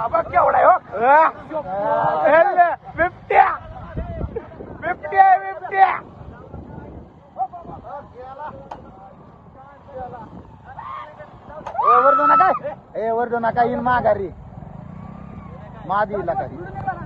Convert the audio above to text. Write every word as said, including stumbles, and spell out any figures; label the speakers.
Speaker 1: बघ केवढा आहे हो बिबट्या बिबट्या बिबट्या
Speaker 2: ए वर्धो नका ए वर्धो नका येईल माघारी मादी काही